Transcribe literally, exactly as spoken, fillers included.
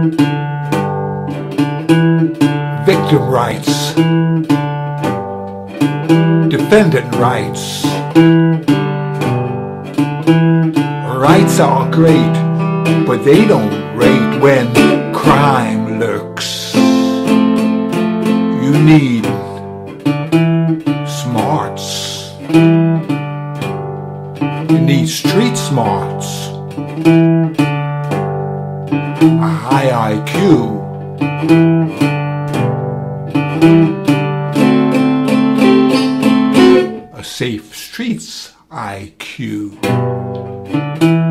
Victim rights, defendant rights. Rights are great, but they don't rate when crime lurks. You need smarts. You need street smarts. A high I Q. A safe streets I Q.